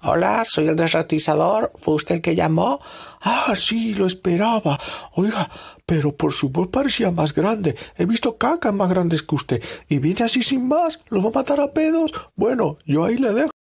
Hola, soy el desratizador. ¿Fue usted el que llamó? Ah, sí, lo esperaba. Oiga, pero por su voz parecía más grande. He visto cacas más grandes que usted. Y viene así sin más. ¿Los va a matar a pedos? Bueno, yo ahí le dejo.